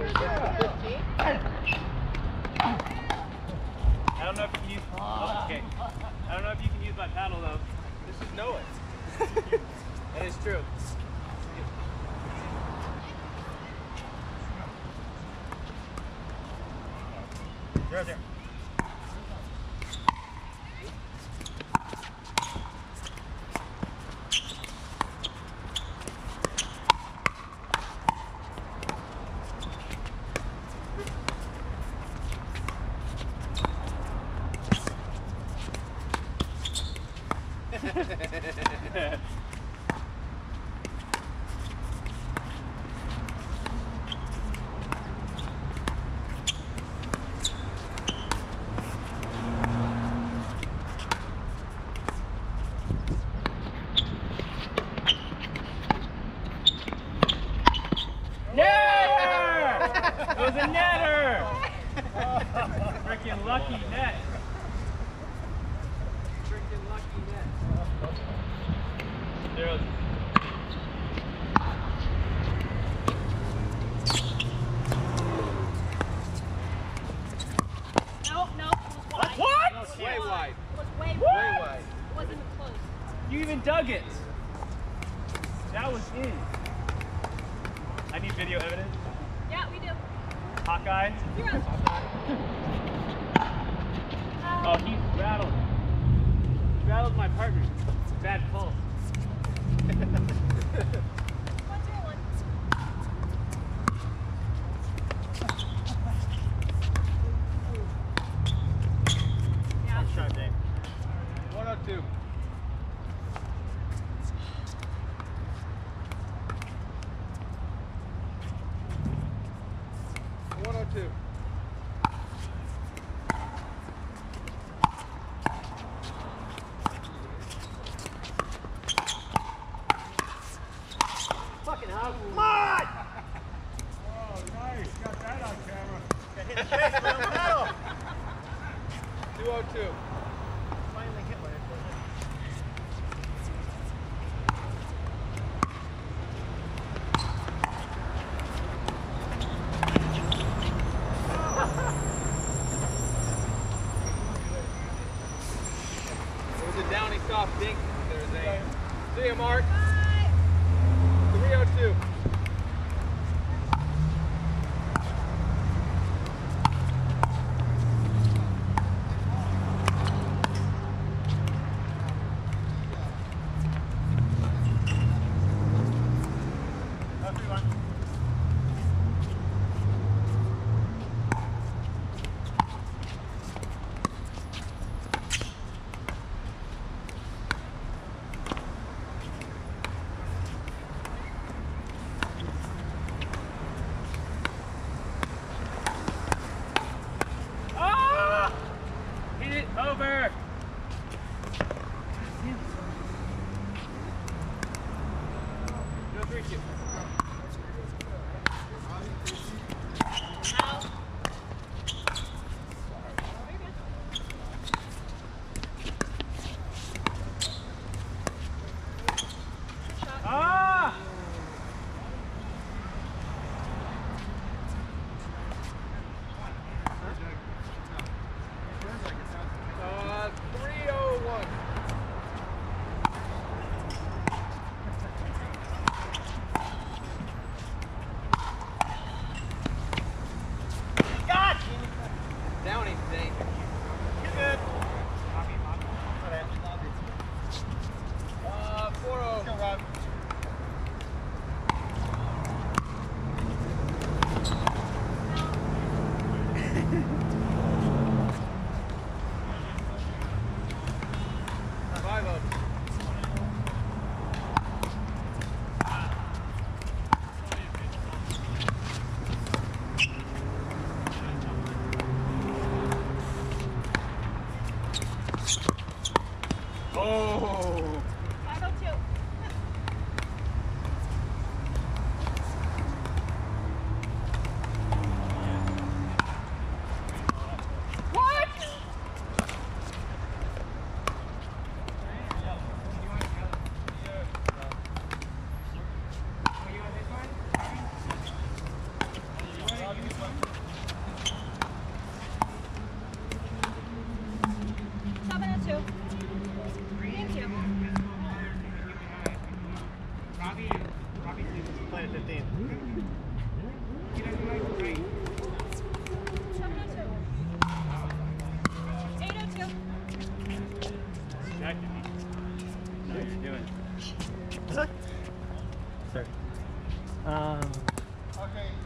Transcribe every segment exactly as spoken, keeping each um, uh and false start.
I don't know if you can use. Oh, okay. I don't know if you can use my paddle though. This is know it. That is true. Zero, zero. It was a netter! Freaking lucky net. Freaking lucky net. Zero. Nope, nope, it was wide. What? It was way wide. It was way Way wide. wide. It wasn't close. You even dug it. That was in. I need video evidence. Yeah, we do. Hawkeye. Zero. Oh, he rattled. He rattled my partner. Bad pulse. One, zero, one. Yeah. Nice shot, Dave. one oh two. one oh two. Fucking hell. Come on! Oh, nice. Got that on camera. Got hit in the face with the pedal. two oh two. Finally hit one. It was a downy soft dink. There's a. See you, Mark. three oh two.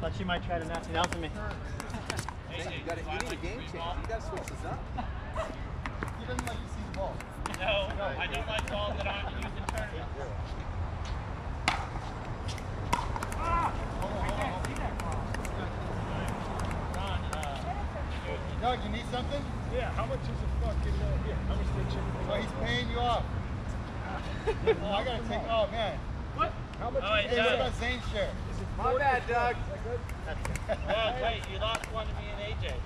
Thought she might try to nothing else with me. Hey, you, gotta, you need a game changer. You gotta switch this up. He doesn't like to see the ball. No, I don't like balls that aren't used in tournaments. Ah! Hold on, hold on, hold on. Doug, you need something? Yeah, how much is a fucking, uh, yeah, how much did you? Oh, he's paying you off. I gotta take, oh man. What? How much Oh, is wait, it? What Doug. about Zane's share? My bad, Doug. Well, wait, you lost one to me and A J.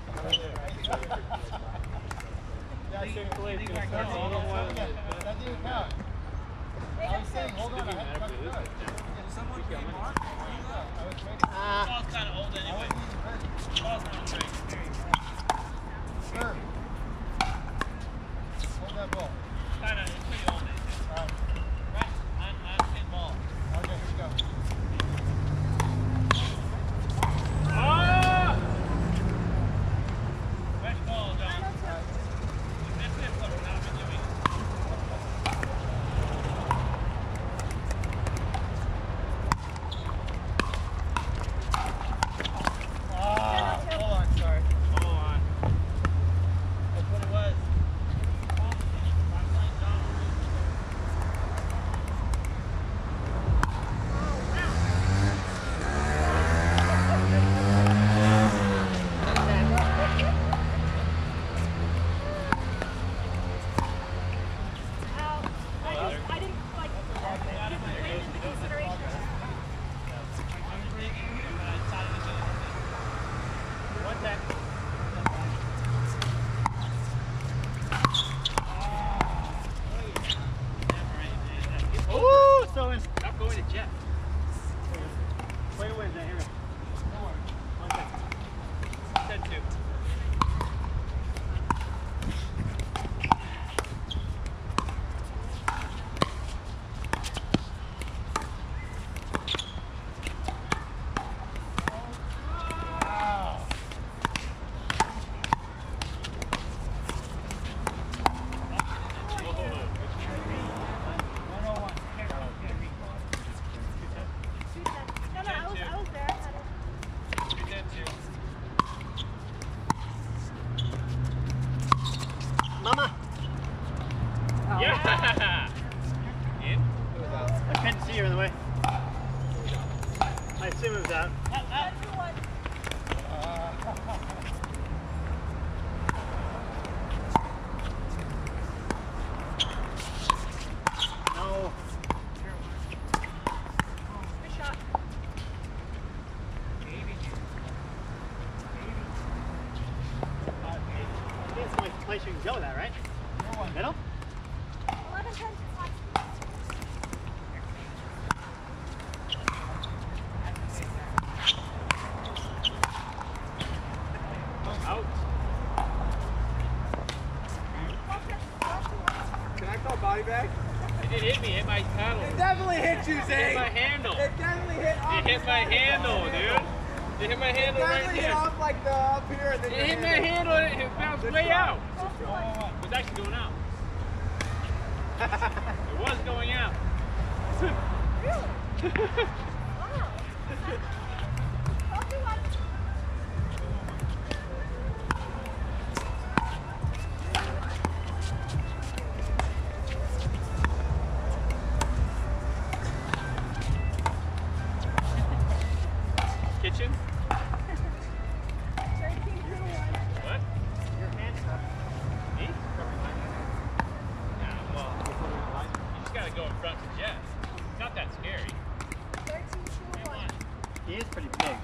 Yeah, I shouldn't believe it. That didn't even count. I was saying, hold on, I had to cut it out. Someone came Mark. I was waiting. The ball's kind of old anyway. The ball's not great. Sir. Hold that ball. Kind of, it's pretty old, A J. Right, on, on pin ball. Okay, here we go. Ah! Fresh ball, John. You missed it, but we're not doing it. Ah, hold on, sorry. Hold on. That's what it was. I'm playing John. Ow. I just, I didn't like get the wind into consideration. One time. Ooh, so in, stop going to Jeff. Wait, wait, wait, here. One second. Ten two. No, no, I was, I was there. I had it. You did too. Mama! Yeah! In? I couldn't see her in the way. I assume it was out. No. Good shot. That's the only place you can go with that, right? Middle? eleven ten. Out. Can I call body bag? It did hit me, hit my paddle. It definitely hit you, It hit Zane. my handle. It definitely hit off. It hit my handle, dude. It hit my It handle right definitely hit here. off like the up here and then It your hit my handle. handle, it bounced Good way try. out. It was actually going out. It was going out. Kitchen? What? Your hands up. Me? Nah, well, you just gotta go in front to Jeff. It's not that scary. Come on. He is pretty big.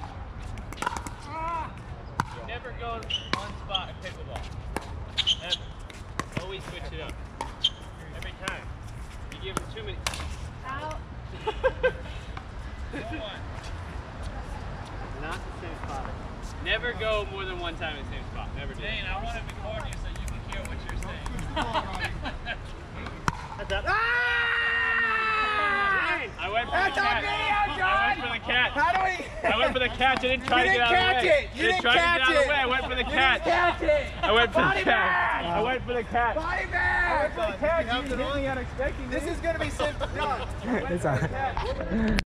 You never go one spot in pickleball. Ever. Always switch it up. Every time. You give him too many. Out. Go on. Not the same spot. Never go more than one time in the same spot. Never do. Dane, I want to record you so you can hear what you're saying. Heads up. I went for That's the on catch. video, John! I went for the catch. How do we? I went for the catch. I didn't try You to get didn't out of the catch way. it. You I didn't tried to get catch out of the it. way. I went for the You catch. didn't catch it. I went for Body the catch. bag. I went for the catch. Body bag. This is gonna be simple. This is gonna be simple. John. This